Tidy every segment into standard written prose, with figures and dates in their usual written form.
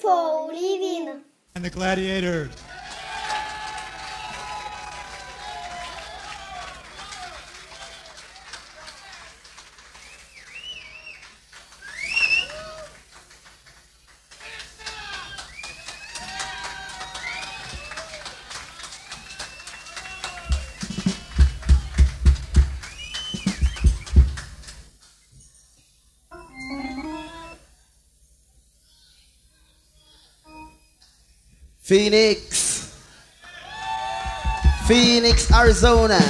for living. And the Gladiators. Phoenix, Arizona.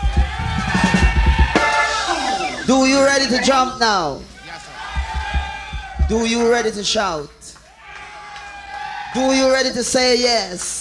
Do you ready to jump now? Yes, sir. Do you ready to shout? Do you ready to say yes?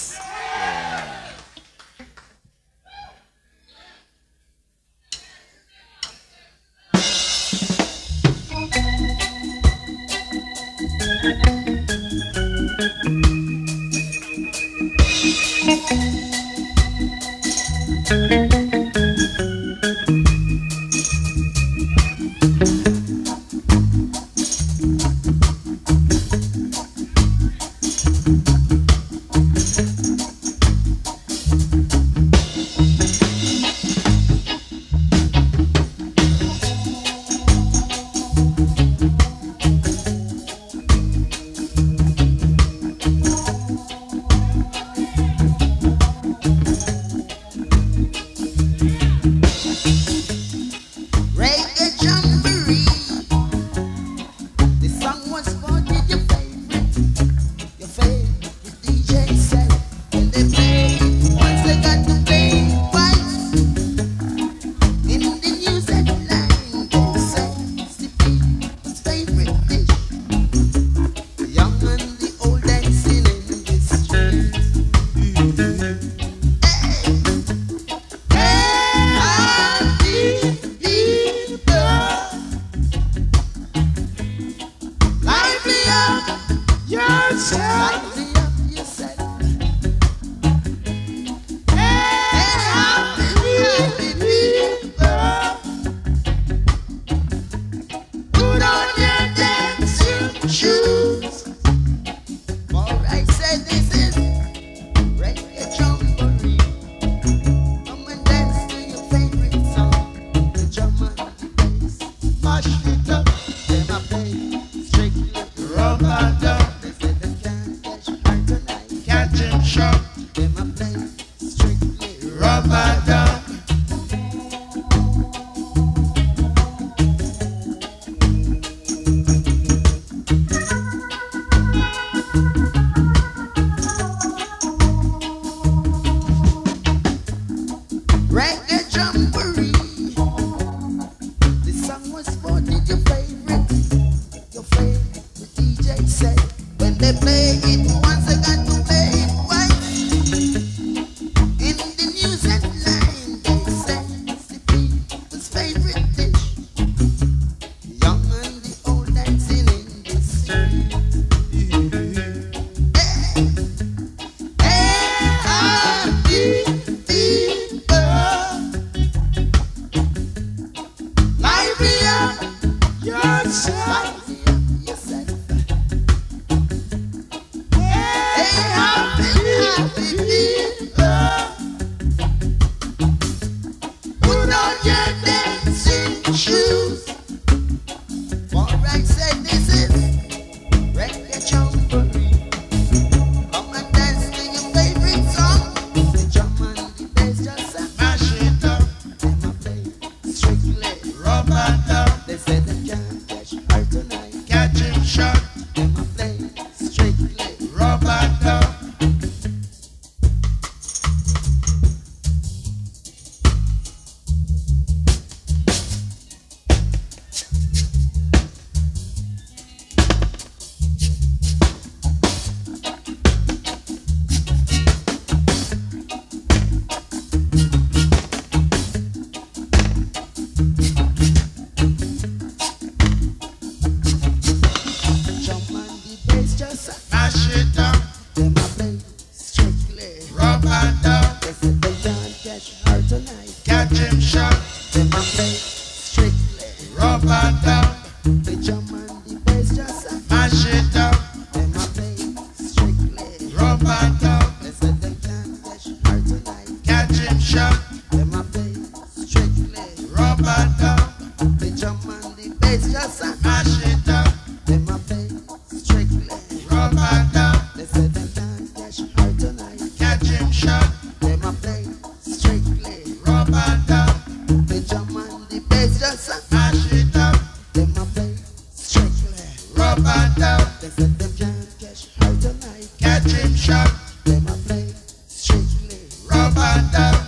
Rub and down. They said them can't catch her tonight. Catch him shot. Them a play strictly. Rub and down. The drum and the bass just a Mash it up. them a play strictly. Rub and down. They said them can't catch her tonight. Catch him shot. Them a play strictly. Rub and down. The drum and the bass just a Mash it up. them a play strictly. Rub and down. They said them can't catch her tonight. Catch him shot. Them a play strictly. Rub and down.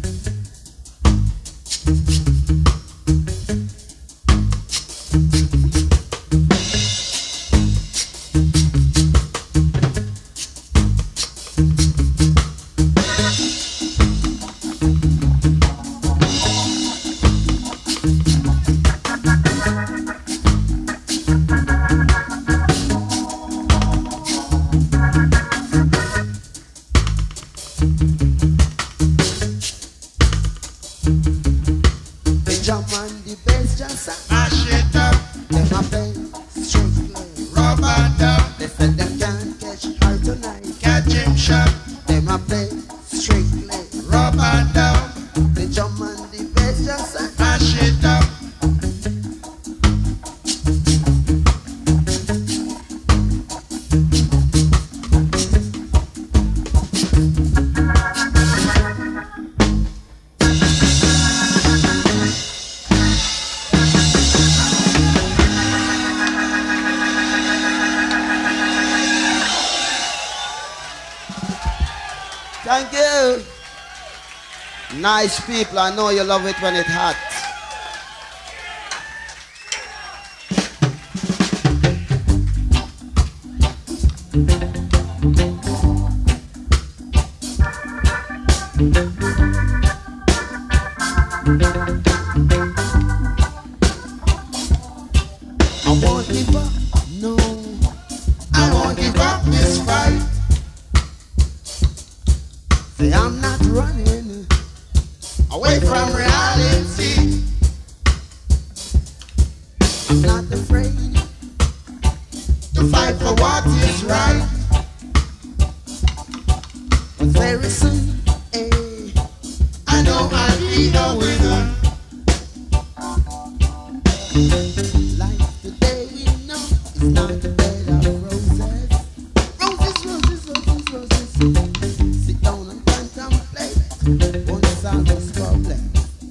The drum and the bass just a Mash it up. them a play strictly. Rub and down. They said them can't catch her tonight. Catch him shot. Them a play strictly. Rub and down. The drum and the bass just a Mash it up. Thank you. Nice people, I know you love it when it's hot. I won't give up, no. I won't give up this fight. Say I'm not running Away from reality. I'm not afraid. To fight for what is right. But very soon, eh, I know I'll be the winner. life today we know is not a bed of roses. Roses, roses, roses, roses. Sit down and contemplate. Won't solve this problem.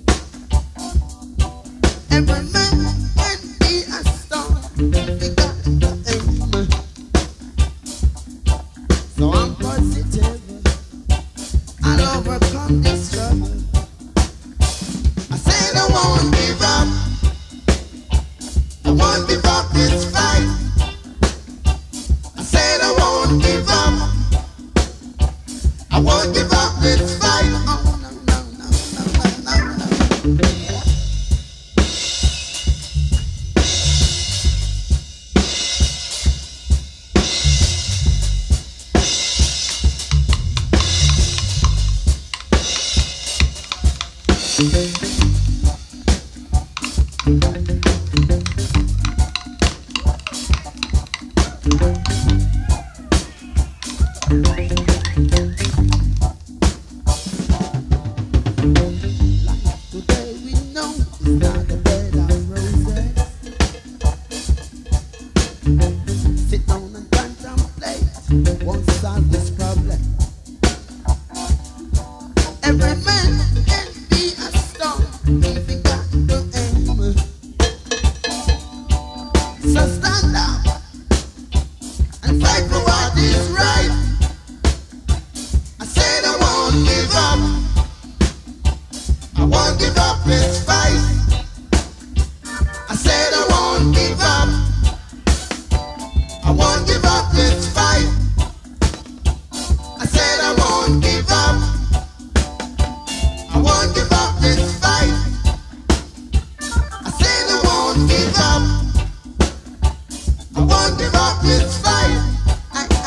Every man can be a star if you got the aim. So I'm positive. I'll overcome this struggle. I said I won't give up. I won't give up this fight. I said I won't give up. I won't give up this fight. Oh, no, no, no, no, no, no, no. Life today we know is not a bed of roses. Sit down and contemplate. Won't solve this problem. Every man can be a star if he got the aim. So stand up And fight for what is right. I said I won't give up. I won't give up this fight. I said I won't give up. I won't give up this fight. I said I won't give up. I won't give up this fight. I said I won't give up. I won't give up this fight.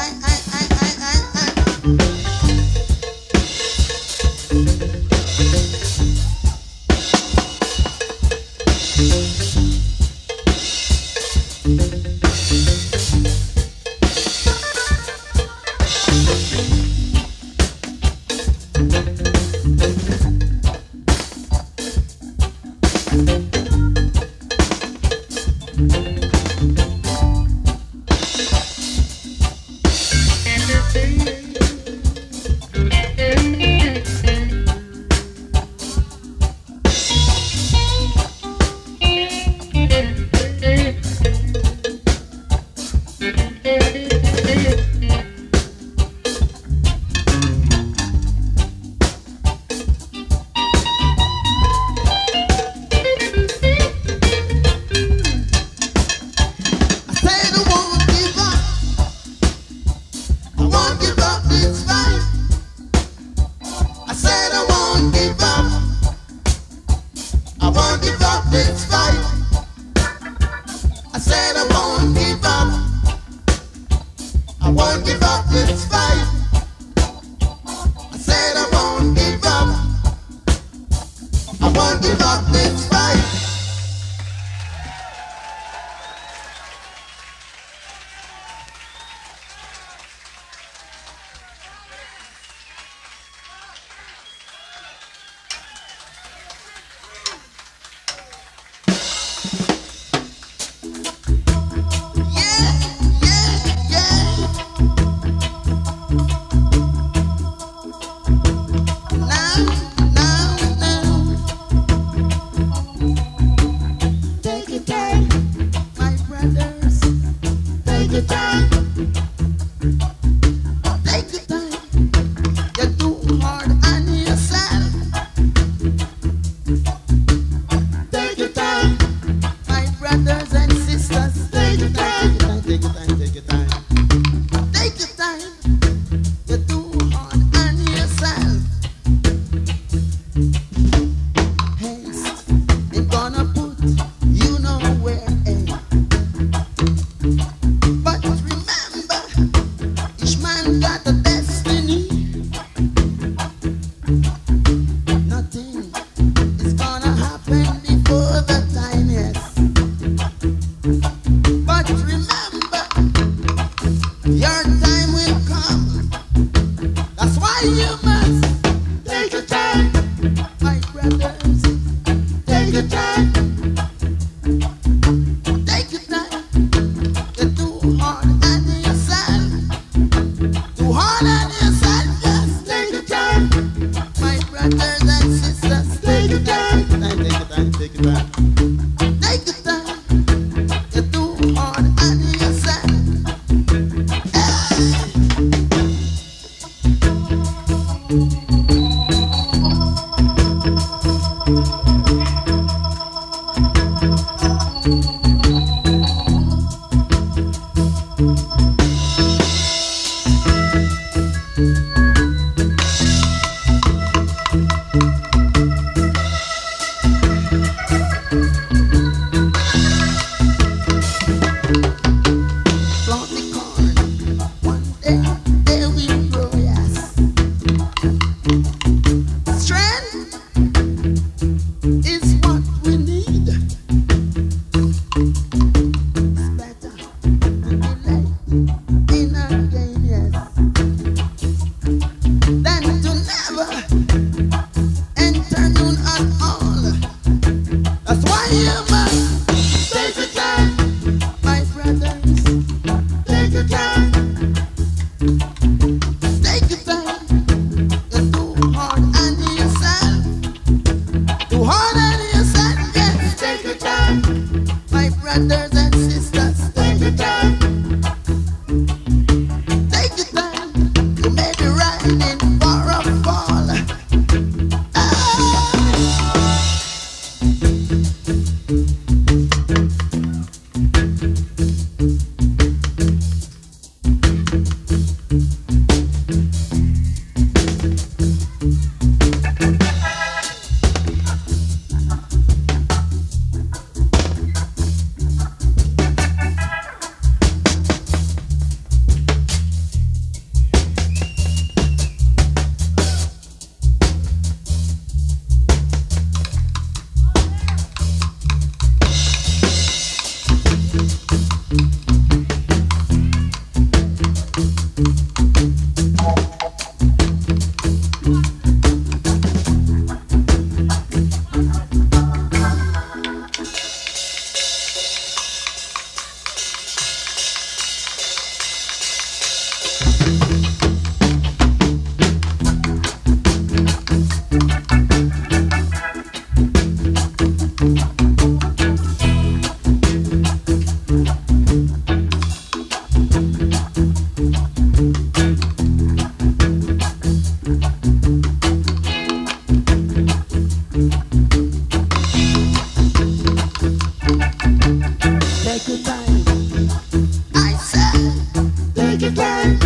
time.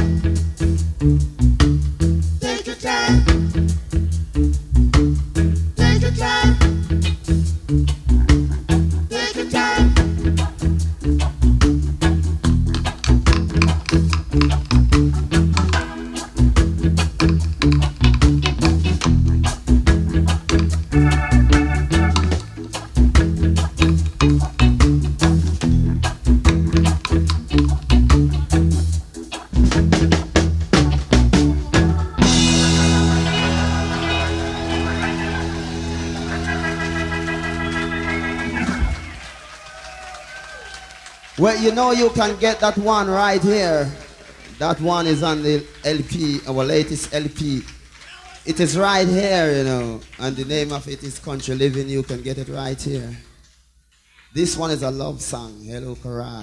Take your time. Take your time. Take your time. Well, you know you can get that one right here. That one is on the LP, our latest LP. It is right here, you know, and the name of it is Country Living. You can get it right here. This one is a love song, Hello Coral.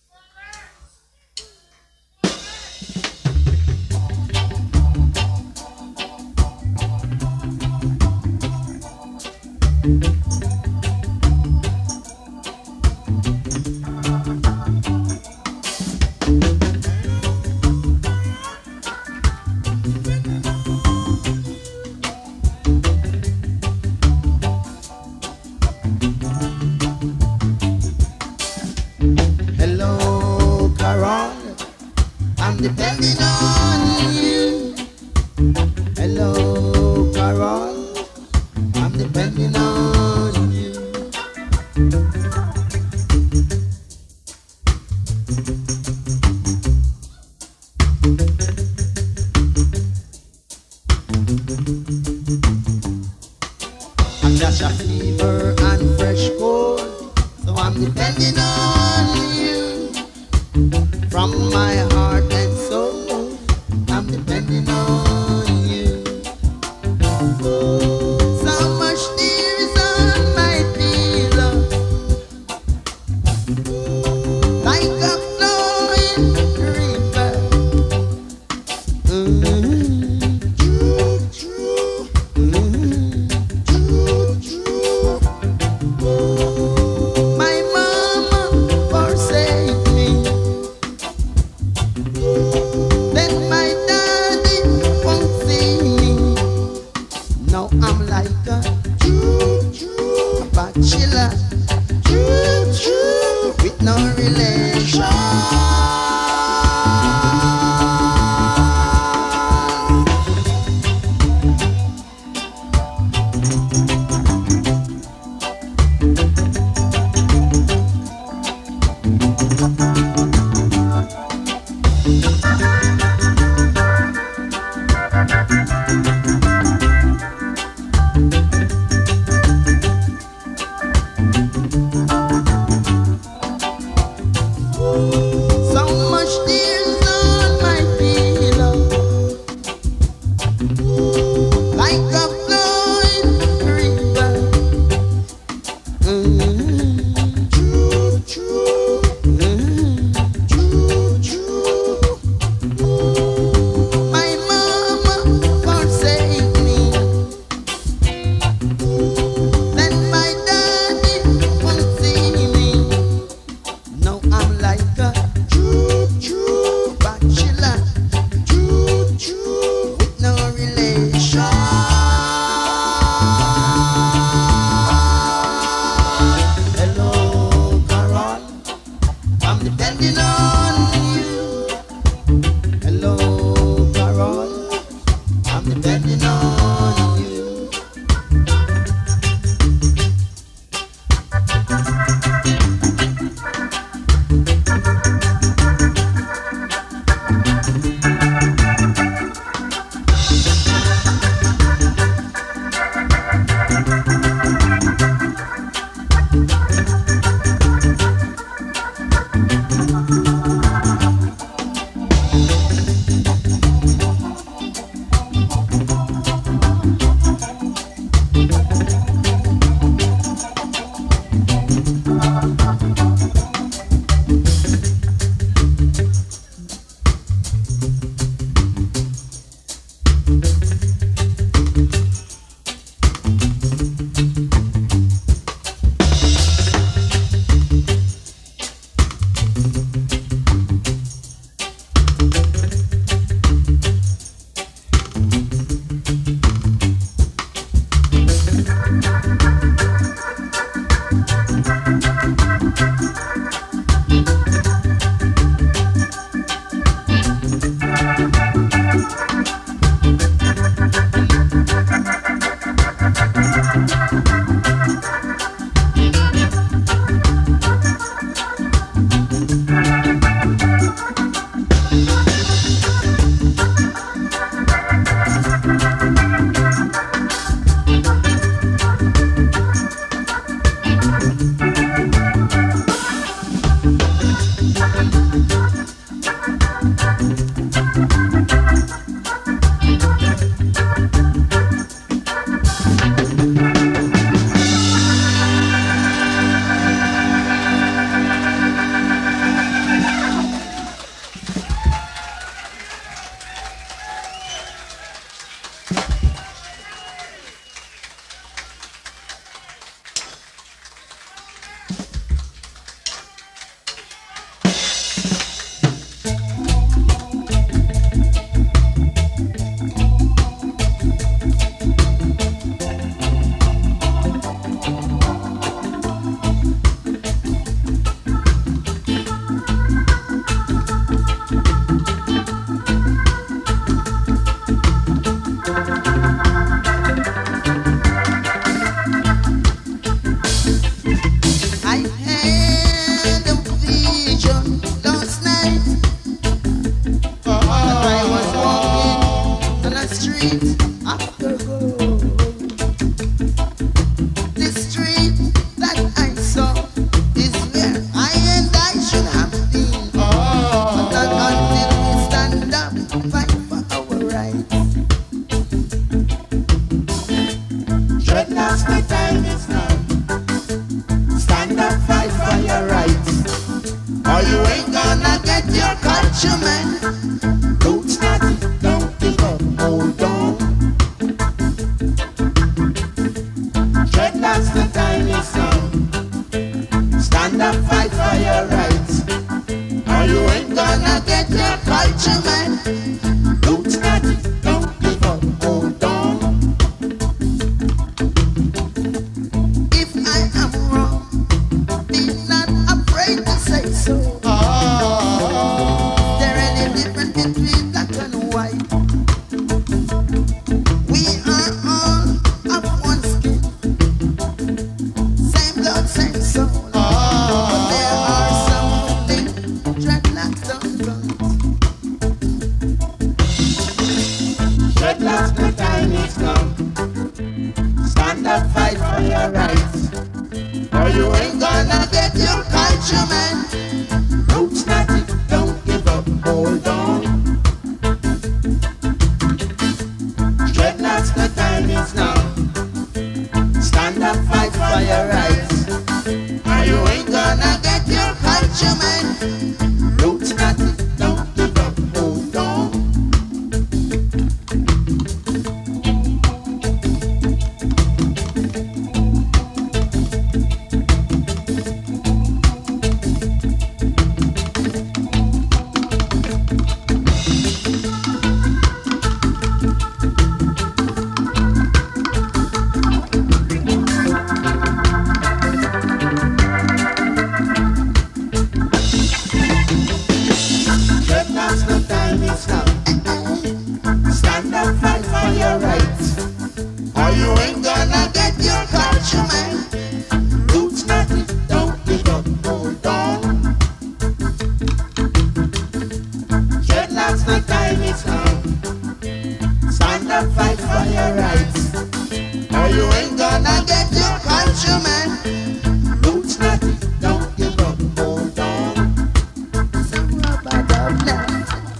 Hello, Carol, I'm depending on you. Hello, Carol, I'm depending on you. I got a fever and fresh cold, so I'm depending on you. From my heart and soul, I'm depending on you. So much tears on my pillow, like a flowing river. True, true. True, true. My mama forsake me, then my daddy won't see me. Now I'm like a bachelor, with no relation. So much tears on my pillow, like a flowing river. True, true. True, true. My mama forsake me, then my daddy won't see me. Now I'm like a bachelor, with no relation. Hello, Carol, I'm depending on you. Hello, Carol, I'm depending on you. Roots naughty, don't give up, hold on. Dreadlocks, the time is now. Stand up, fight for your rights, or you ain't gonna get your culture, man. Roots naughty, don't give up, hold on. If I am wrong, be not afraid to say so. Is there any difference between black and white? We are all of one skin, same blood, same soul. But there are some who think dreadlocks don't run. Dreadlocks, the time is come. Stand up, fight for your rights, or you ain't gonna get your culture, man. Roots naughty, don't give up, hold on. Dreadlocks, the time is now. Stand up, fight for your rights, or you ain't gonna get your culture, man. Roots naughty, don't give up, hold on. Dreadlocks, the time is now. Stand up, fight for your rights, or you ain't gonna get your culture, man. Roots naughty, don't give up, hold on. Dreadlocks, the time is now. Stand up, fight for your rights, or you ain't gonna get your culture, man. Roots naughty, don't give up, hold on. Some rubber dub left.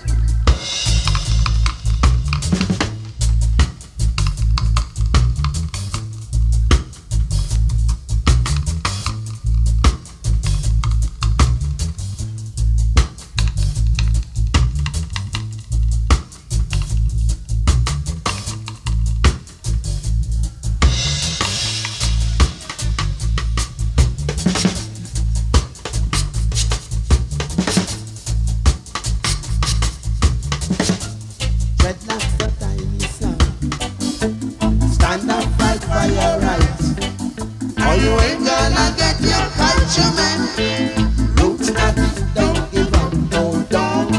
Dreadlocks, the time is now. Stand up, fight for your rights, or you ain't gonna get your culture, man. Roots naughty, don't give up, hold on.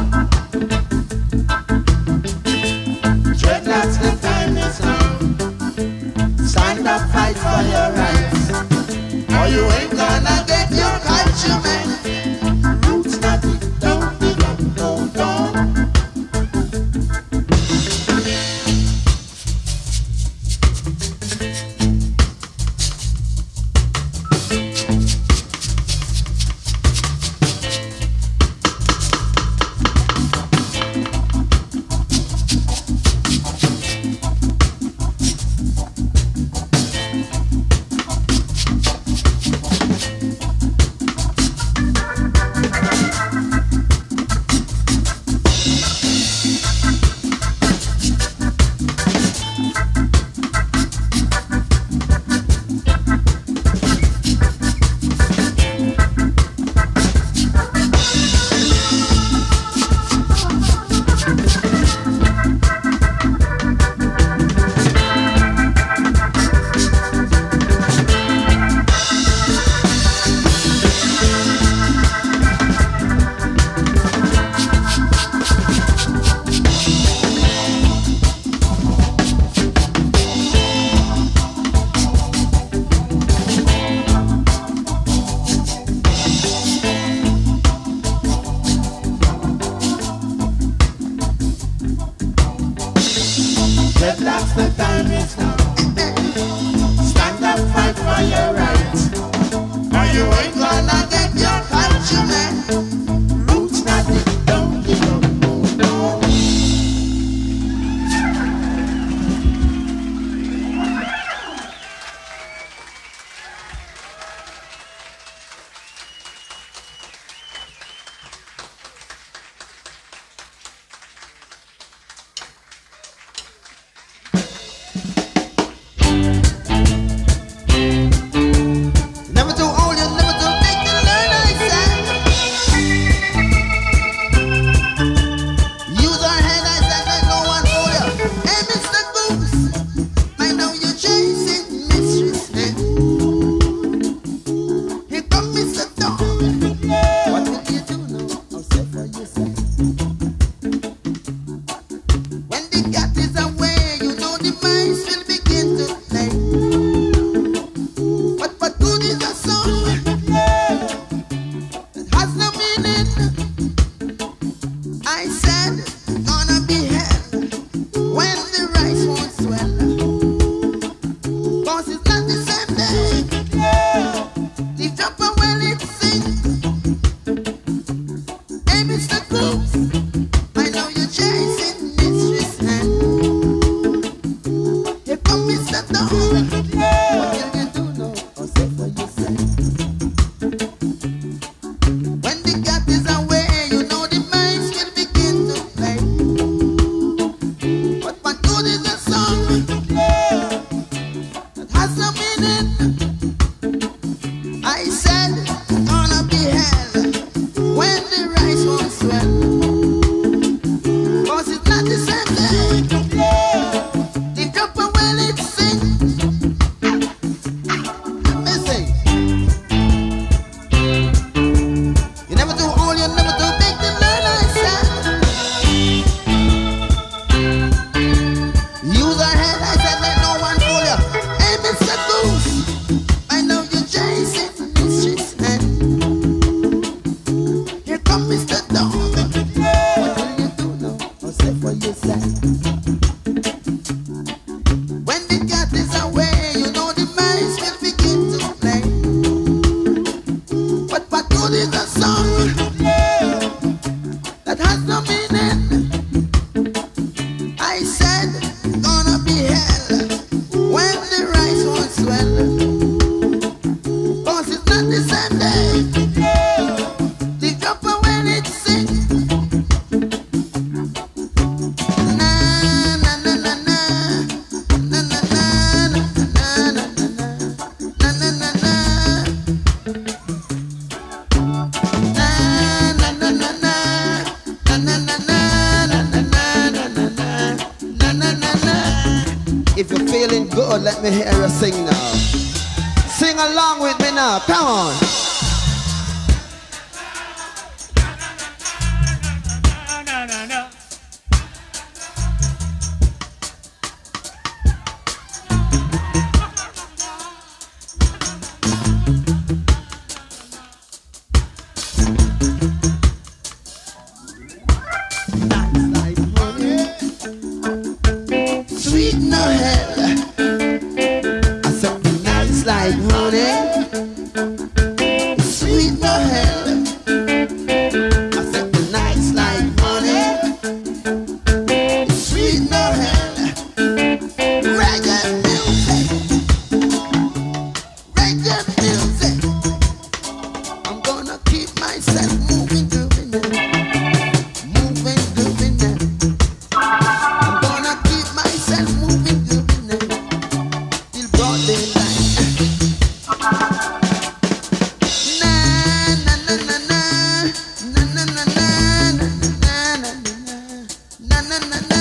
Dreadlocks, the time is now. Stand up, fight for your rights, or you ain't gonna get your culture, man. Roots naughty, don't give up, hold on. Dreadlocks, the time is now. Stand up, fight for your rights, or you ain't gonna get your culture, man. Roots naughty, don't give up, hold on. for you say. When the cat is away, you know the mice will begin to play. But what good is a song that has no meaning? I said, gonna be hell when the rice won't swell. Cause it's not the same day. The copper when it sings. Na na na na na. Na na na na na na na na na na. Na na na na na. Na na na na na na na na na. If you're feeling good, let me hear you sing now. Sing along with me now, come on. Nice like honey, sweet no hell. I said nice like honey, sweet no hell. I said nice like honey, sweet no hell. Reggae music, reggae music. I'm gonna keep myself moving, grooving now, moving, grooving now. I'm gonna keep myself moving, grooving now, till broad daylight. Na na na na na, na na na na na na na na na.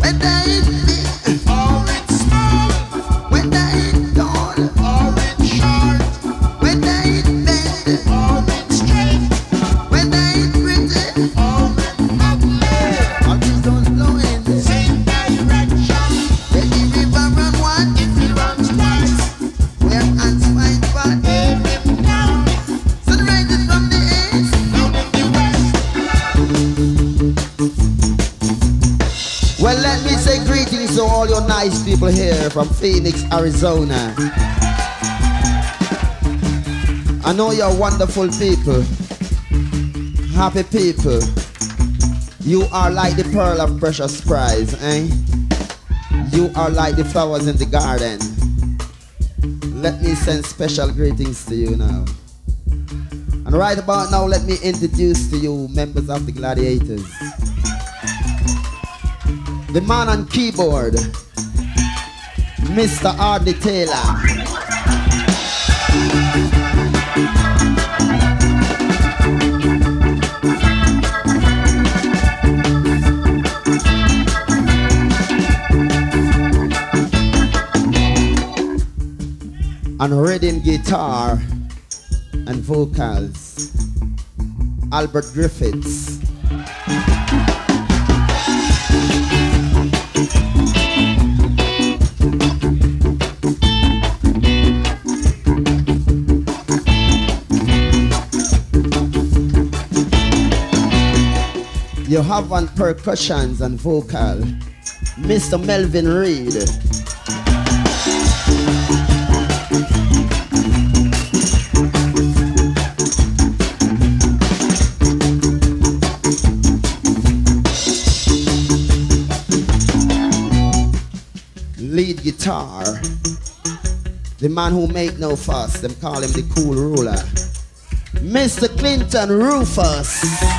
whether it big or it's small, whether it tall or it's short, whether it bend or it's straight, whether it pretty or it's ugly. or just don't flow in the Same direction, baby river run one if it runs twice, where ants find fat aim it down, sun rises from the east down in the west. well let me say greetings to all your nice people here from Phoenix, Arizona. I know you're wonderful people, happy people. You are like the pearl of precious price, eh? You are like the flowers in the garden. Let me send special greetings to you now. And right about now, let me introduce to you members of the Gladiators. The man on keyboard, Mr. Ardley Taylor. On rhythm guitar and vocals, Albert Griffiths. You have on percussions and vocal, Mr. Melvin Reed. Lead guitar, the man who make no fuss, them call him the cool ruler, Mr. Clinton Rufus.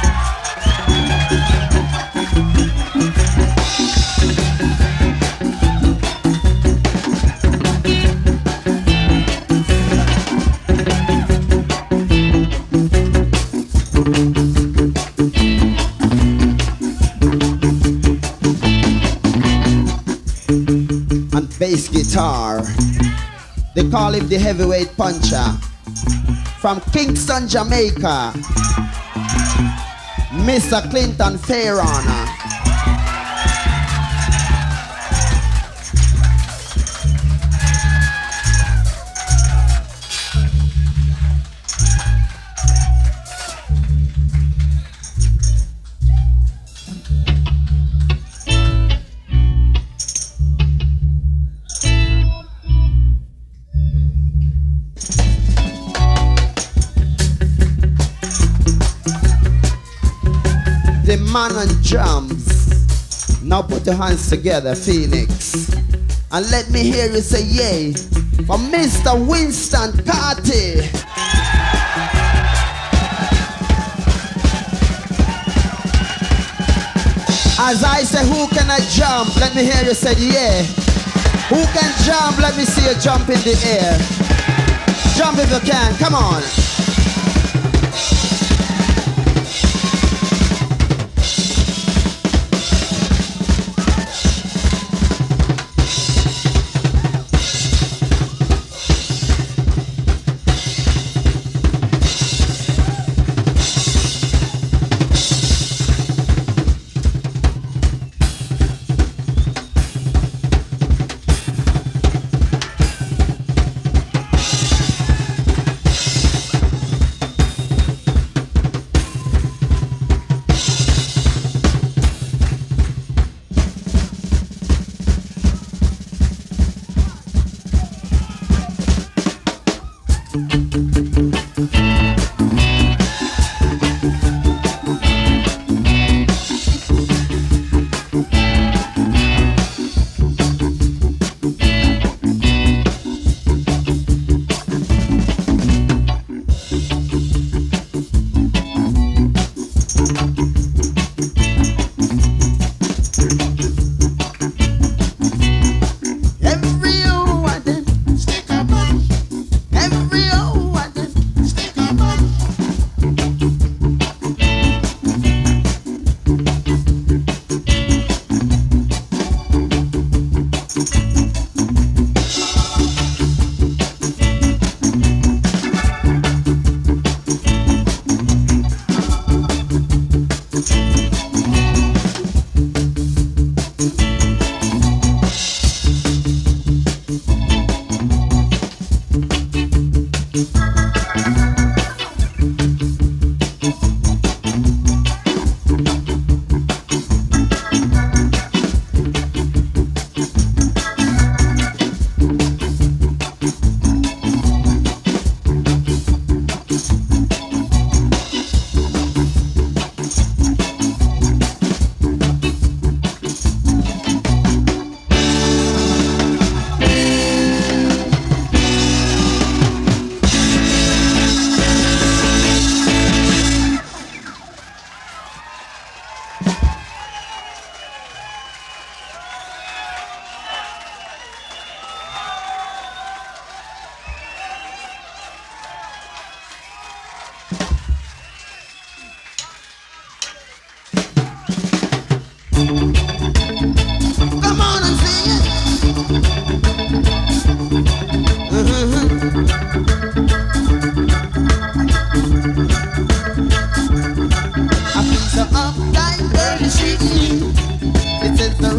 Bass guitar, they call him the heavyweight puncher, from Kingston, Jamaica, Mr. Clinton Farron. The man on drums. Now put your hands together, Phoenix, and let me hear you say yay for Mr. Winston Carty. As I say, who can I jump? Let me hear you say yeah. Who can jump? Let me see you jump in the air. Jump if you can, come on.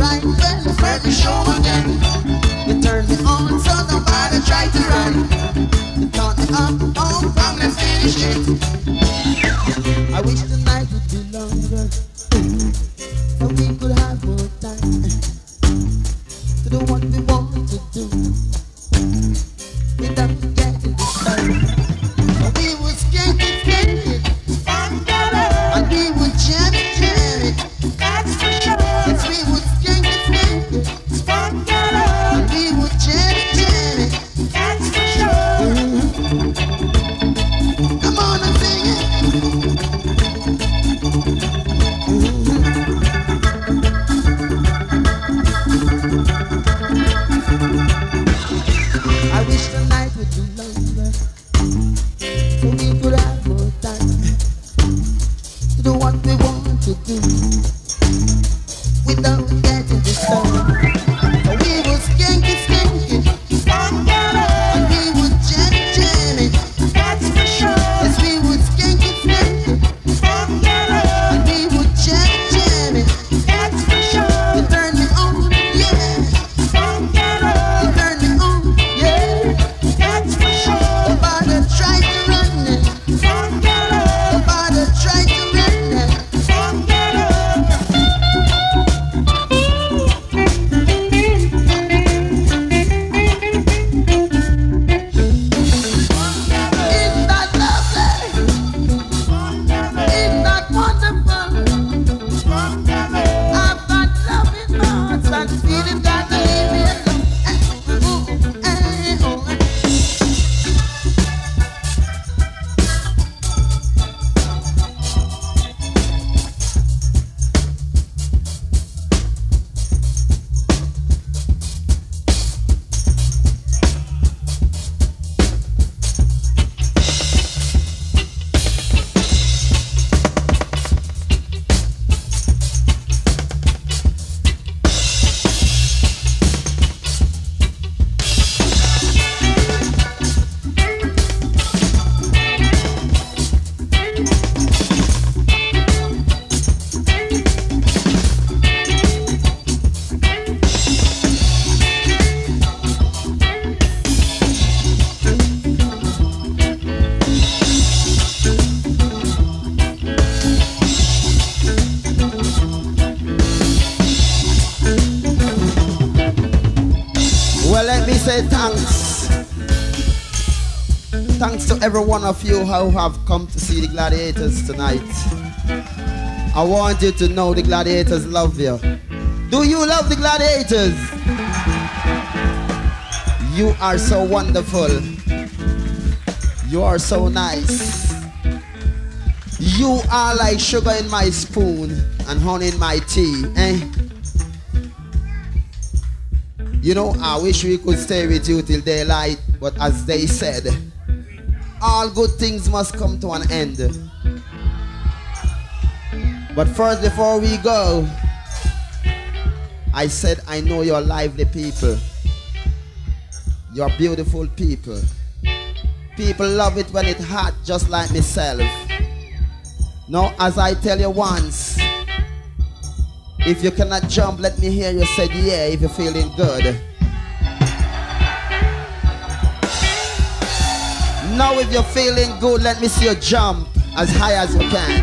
right when the first show again. You turn me on so nobody try to run. You turn me up, on from the finish it. I wish the night would be longer, so we could have more time to do what we want to do without getting disturbed. So we would skate it, and we would jam it, that's for sure. Yes, we would skate it, and we would jam it, that's for sure. Come on and sing it. I wish the night would be longer, so we could have more time to do what we want to do without getting disturbed. So we would skank it, and we would jam it, that's for sure. Yes, we would skank it, and we would jam it, that's for sure. You turn me on, yeah. You turn me on, yeah. That's for sure. Nobody try to run it. Nobody try to run it. Isn't that lovely? Isn't that wonderful? I've got love in my heart, that feeling that I leave me alone. Well, let me say thanks. Thanks to every one of you who have come to see the Gladiators tonight. I want you to know the Gladiators love you. Do you love the Gladiators? You are so wonderful. You are so nice. You are like sugar in my spoon and honey in my tea, eh? You know, I wish we could stay with you till daylight, but as they said, all good things must come to an end. But first, before we go, I said I know you're lively people. You're beautiful people. People love it when it's hot, just like myself. Now, as I tell you once, if you cannot jump, let me hear you say yeah if you're feeling good. Now if you're feeling good, let me see you jump as high as you can.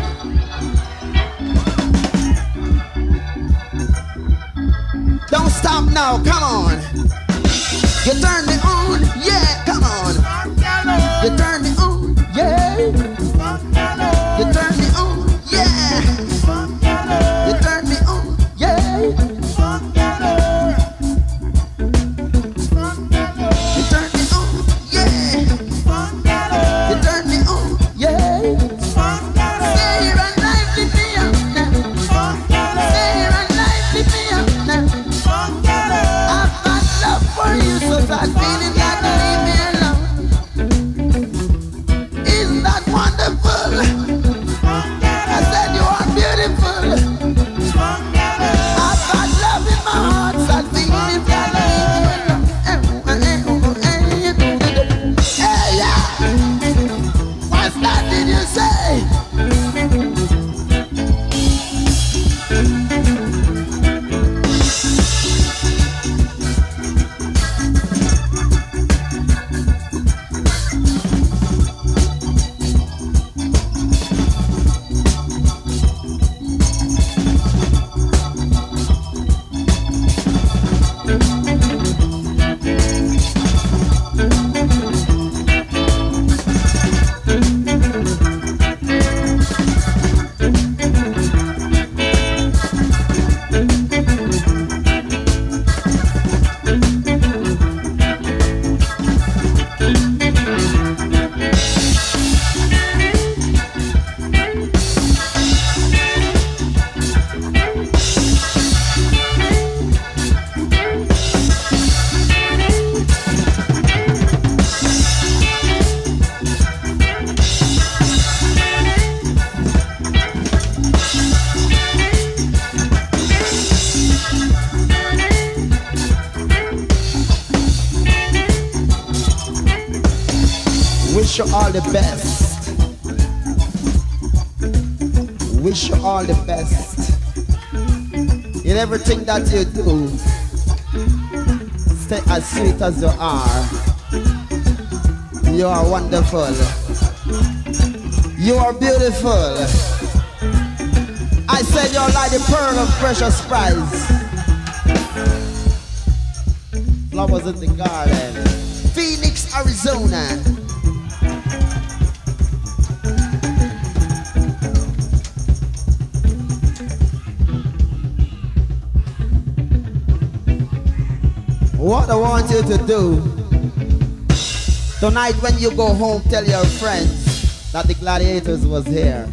Don't stop now, come on. You turn me on, yeah, come on. You turn me on, yeah. You turn me on, yeah. You turn me on, yeah. You turn me on, yeah. You turn me on, yeah. Say you're a life, lift me up now. Say you're a life, lift me up now. I've got love for you, so that feeling that leave me alone. Isn't that wonderful? I said you are beautiful. I've got love in my heart, so that feeling that leave me alone. Hey, yeah. What's that did you say? Wish you all the best. Wish you all the best in everything that you do. Stay as sweet as you are. You are wonderful. You are beautiful. I said you're like the pearl of precious price. Flowers in the garden. Phoenix, Arizona. What I want you to do tonight when you go home, tell your friends that the Gladiators was here.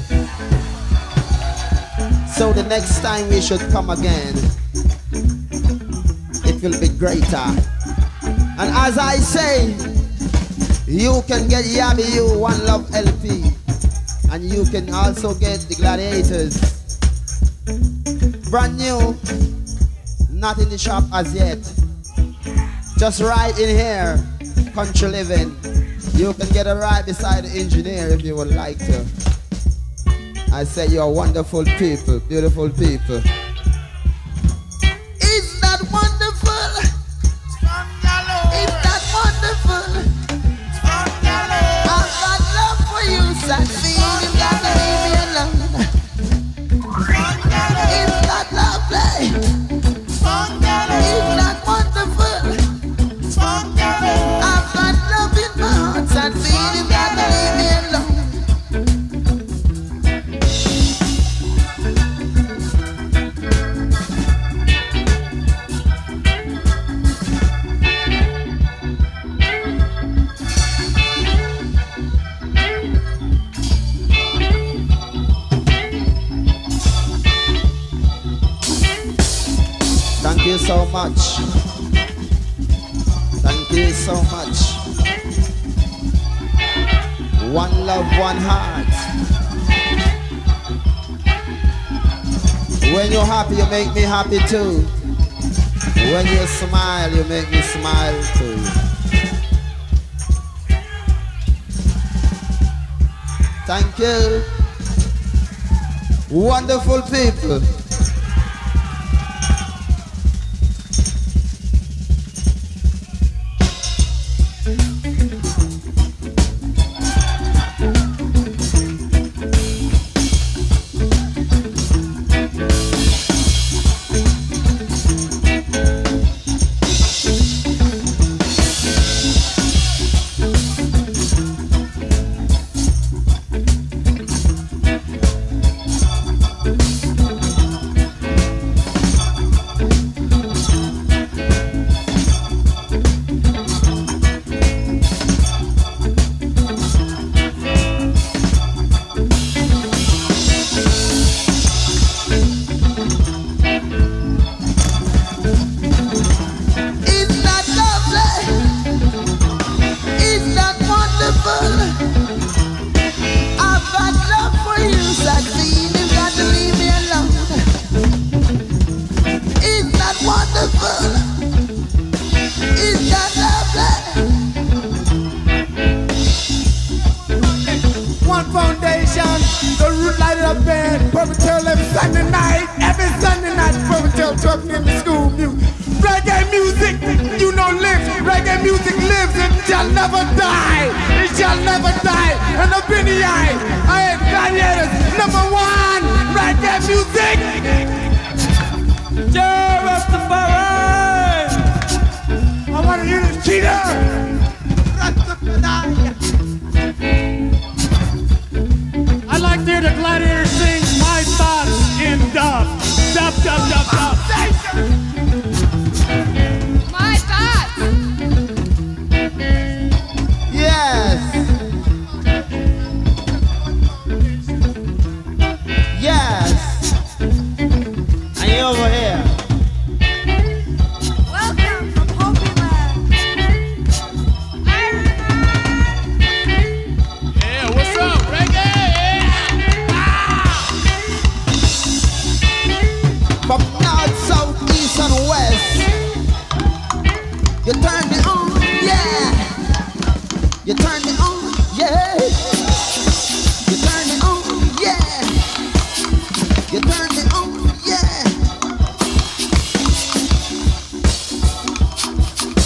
So the next time we should come again, it will be greater. And as I say, you can get Yabby You One Love LP, and you can also get the Gladiators brand new, not in the shop as yet. Just right in here, country living. You can get a ride beside the engineer if you would like to. I say you're wonderful people, beautiful people. Is that wonderful? Is that wonderful? I've got love for you, sad feeling that leave me alone. Is that lovely? Is that wonderful? I've got love in my heart, sad feeling that leave me alone. Thank you so much. Thank you so much. One love, one heart. When you're happy, you make me happy too. When you smile, you make me smile too. Thank you. Wonderful people.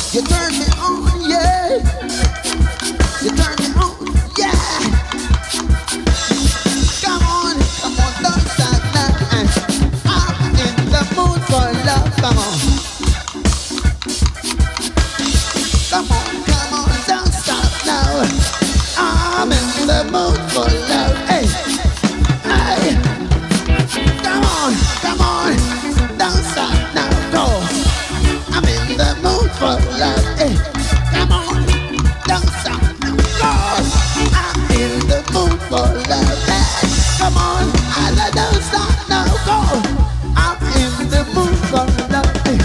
You turn me on, yeah. You turn me on, yeah. Come on, don't stop now. I'm in the mood for love, come on. Come on, don't stop now. I'm in the mood for love, hey. Hey. Come on, don't stop now, go. I'm in the mood for love, hey. Come on, don't stop now, go. I'm in the mood for love, hey. Come on, I don't stop now, go. I'm in the mood for love, hey.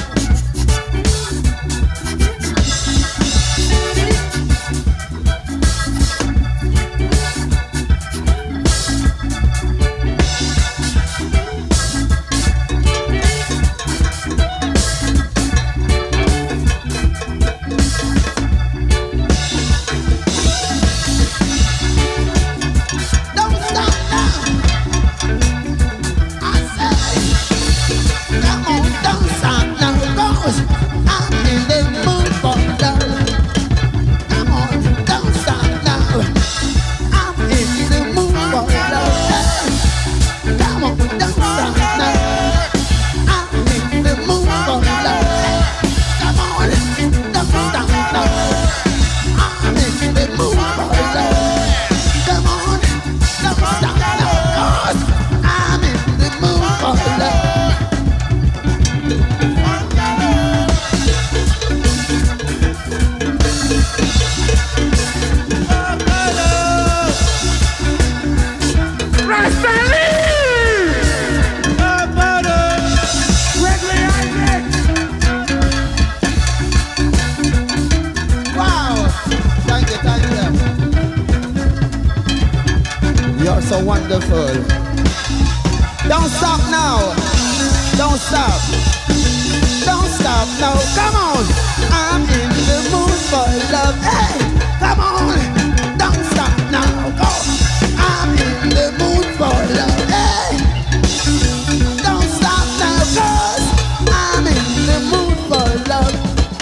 You're so wonderful. Don't stop now. Don't stop. Don't stop now. Come on. I'm in the mood for love. Hey, come on. Don't stop now. Go. I'm in the mood for love. Hey, don't stop now, 'cause I'm in the mood for love.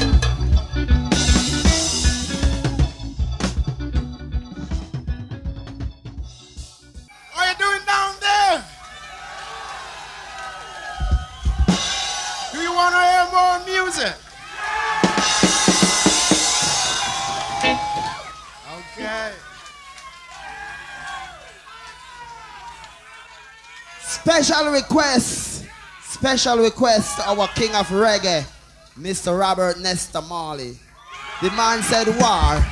What are you doing down there? Do you want to hear more music? Okay. Special request to our king of reggae, Mr. Robert Nesta Marley. The man said war.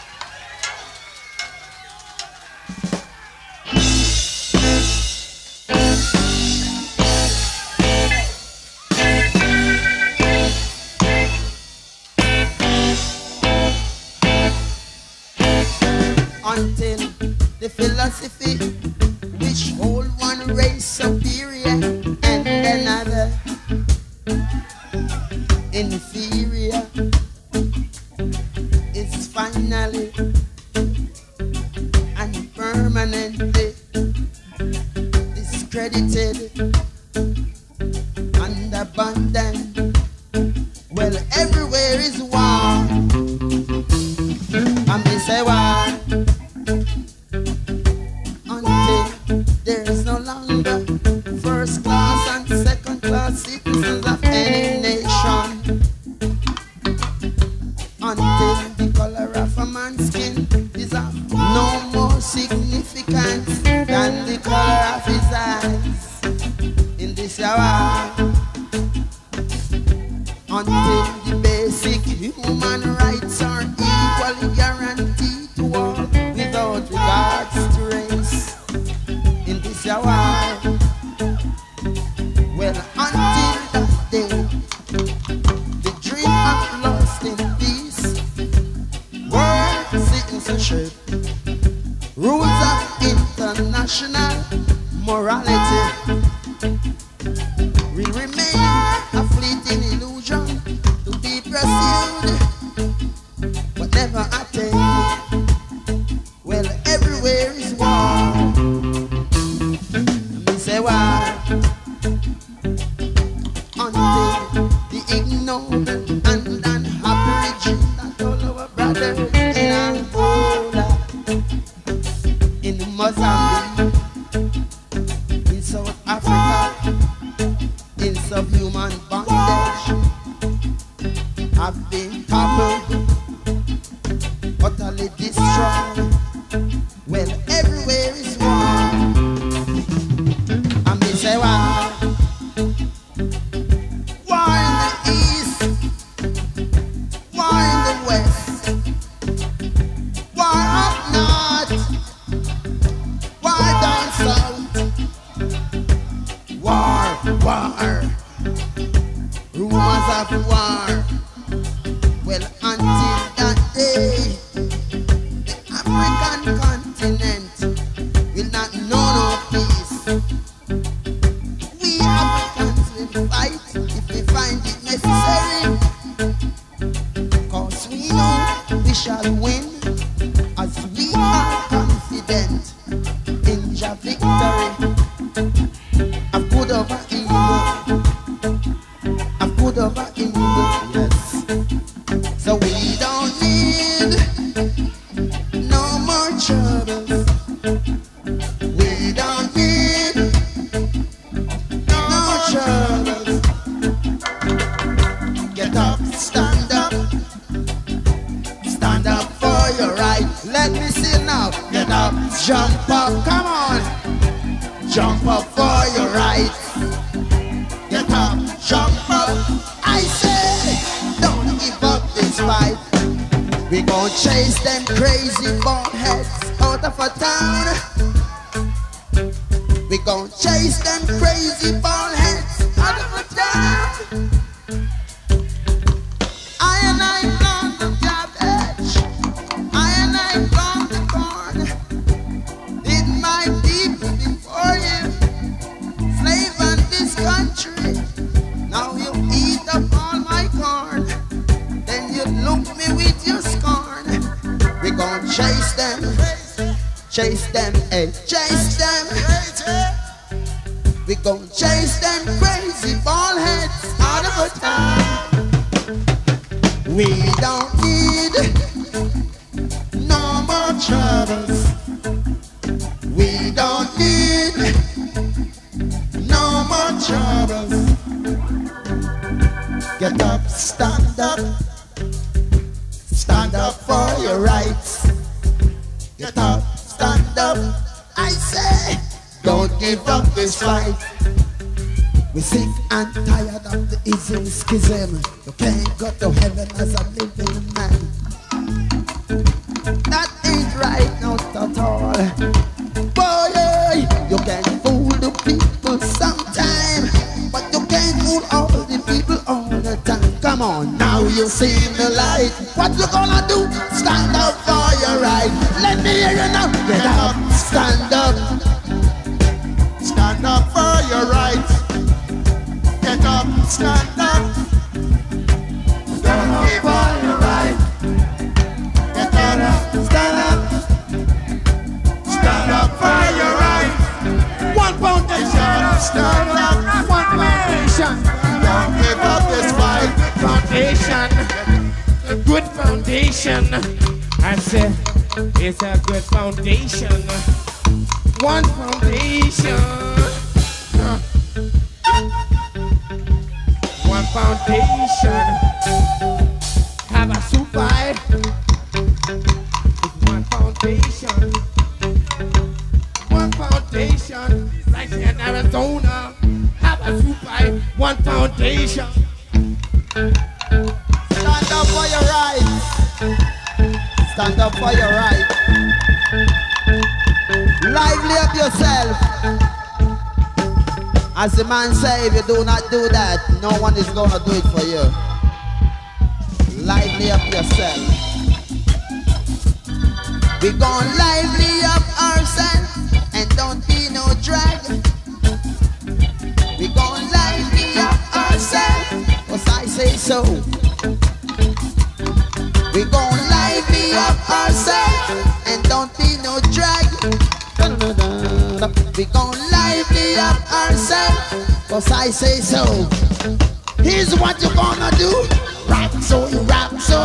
Until the philosophy which hold one race superior and another inferior is finally and permanently discredited and abandoned. Well, everywhere is war, and they say war. Until there is no longer first class and second class citizens of any nation. Until the color of a man's skin is of no more significance than the color of his eyes. In this hour, until the basic human rights are equally guaranteed to all without regards to race. In this hour, well, until that day, the dream of lost in peace, world citizenship, rules of international morality will remain a fleeting illusion to be pursued but never attained. Well, everywhere is war. Me say war. Until the ignorant and unhappy have been toppled, utterly destroyed. Well, everywhere is war. And me say war. War in the east, war in the west, war up north, war down south. War, rumors of war. Well, until that day, the African continent will not know no peace. We Africans will fight if we find it necessary, 'cause we know we shall win, as we are confident in your victory. I've good over evil. I've good over evil, yes. So we don't need no more troubles. We don't need no more troubles. Get up, stand up. Stand up for your right. Let me see now. Get up, jump up, come on. Jump up for your right. Get up, jump up. I say, don't give up this fight. We gon' chase them crazy bald heads out of a town. We gon' chase them crazy bald heads out of a town. I and I plant the cabbage. I and I plant the corn. Did my people before you slave on this country? Now you eat up all my corn. Then you look me with your scorn. We gon' chase them, hey, chase them. We gon' chase them crazy bald heads out of a town. We don't need no more troubles. We don't need no more troubles. Get up, stand up. Stand up for your rights. Get up, stand up. I say, don't give up this fight. We're sick and tired of the ism schism. You can't go to heaven as a living man. That ain't right, not at all. Boy, you can fool the people sometime, but you can't fool all the people all the time. Come on, now you see the light. What you gonna do? Stand up for your right. Let me hear you now. Get up, stand up. Stand up for your right. Get up, stand up. Stand up for your right. Get up, stand up. Stand up for your right. One foundation. Stand up. One foundation. Don't give up this fight. Foundation, a good foundation. I said, it's a good foundation. One foundation. One foundation. Have a supply. It's one foundation. One foundation. Right here in Arizona. Have a supply. One foundation. Stand up for your rights. Stand up for your rights. Lively up yourself. As the man say, if you do not do that, no one is going to do it for you. Lively up yourself. We gon' lively up ourselves and don't be no drag. We gon' lively up ourselves, 'cause I say so. We gon' lively up ourselves and don't be no drag. We gon' lively up ourselves, 'cause I say so. Here's what you gonna do. Rap so, you rap so.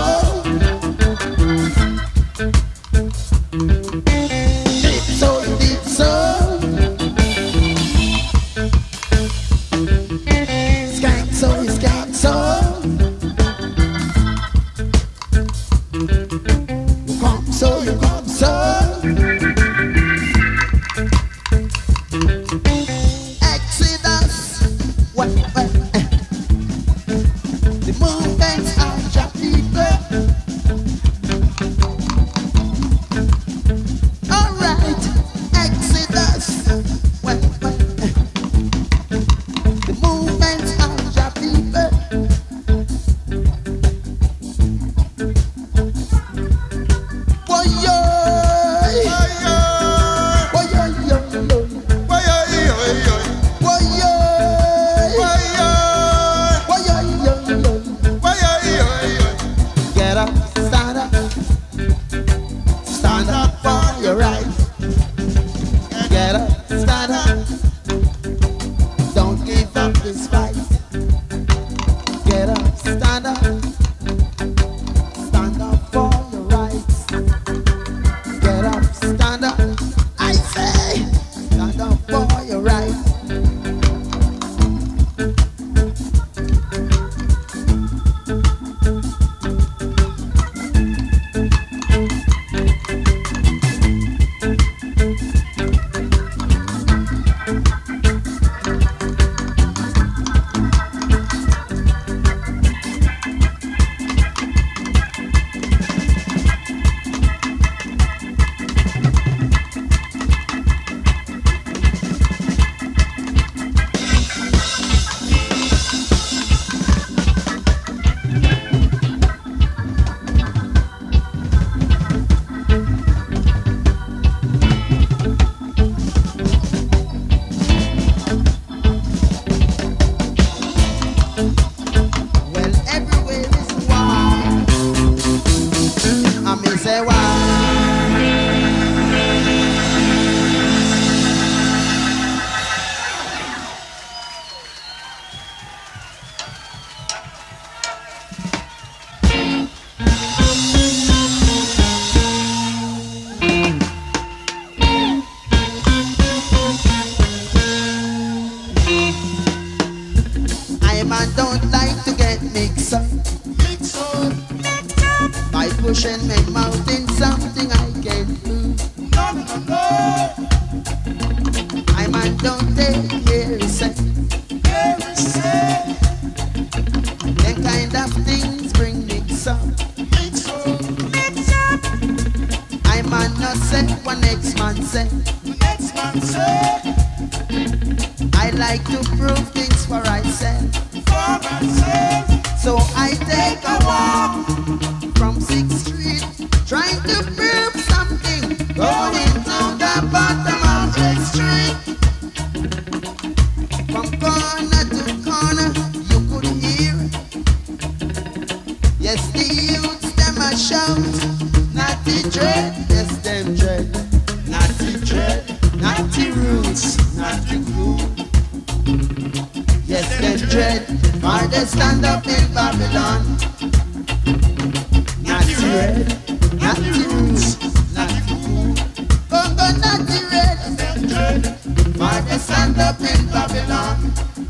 Deep so, deep so. Skank so, you skank so. Stand up for your rights. Get up, stand up. I say, stand up for your rights. Pushing my mouth in something I can't do. No, no, no. I man don't take care of say. Them kind of things bring mix up. I man not say what next man say. I like to prove things for myself. So I take a walk from 6th Street, trying to prove something, going to the bottom of 8th Street. From corner to corner, you could hear. Yes, the youths, them a shout, natty dread, yes, them dread. Natty dread, natty roots, natty cool. Yes, them dread, for they stand up in Babylon. Natty red, natty roots, natty cool. Congo natty red, for they stand up in Babylon.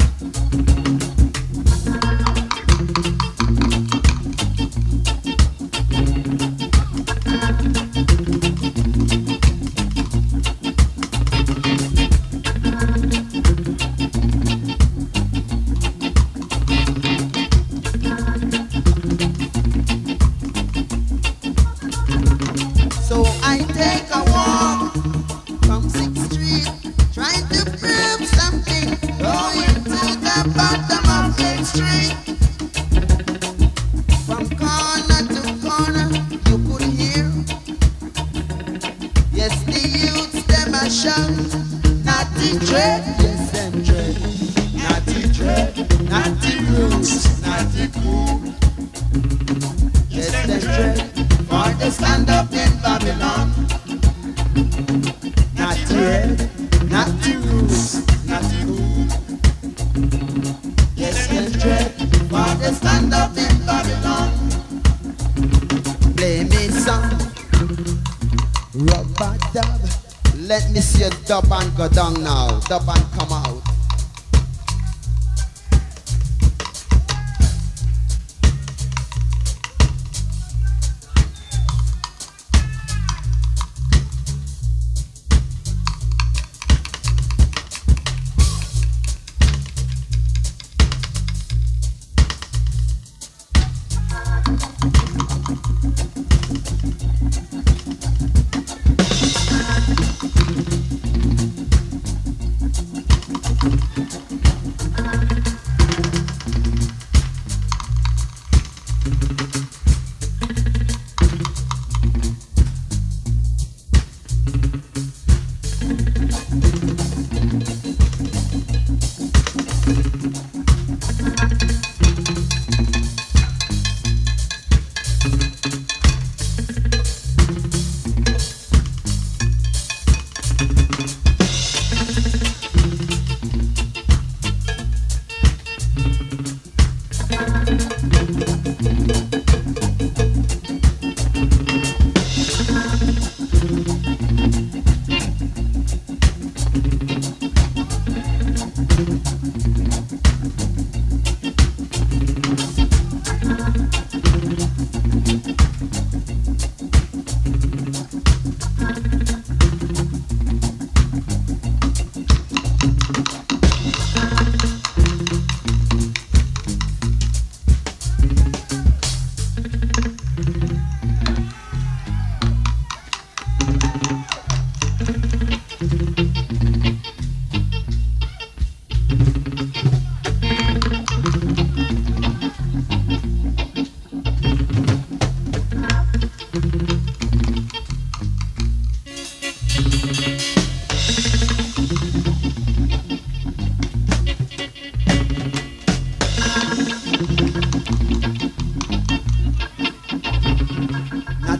Let me see a dub and go down now. Dub and come out.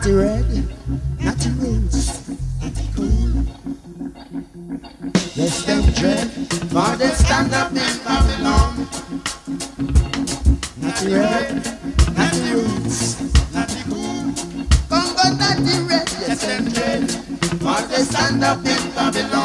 Natty red, natty roots, natty cool. Yes, them dread, for they stand up in Babylon. Natty red, natty roots, natty cool. Congo natty red, yes, them dread, for they stand up in Babylon.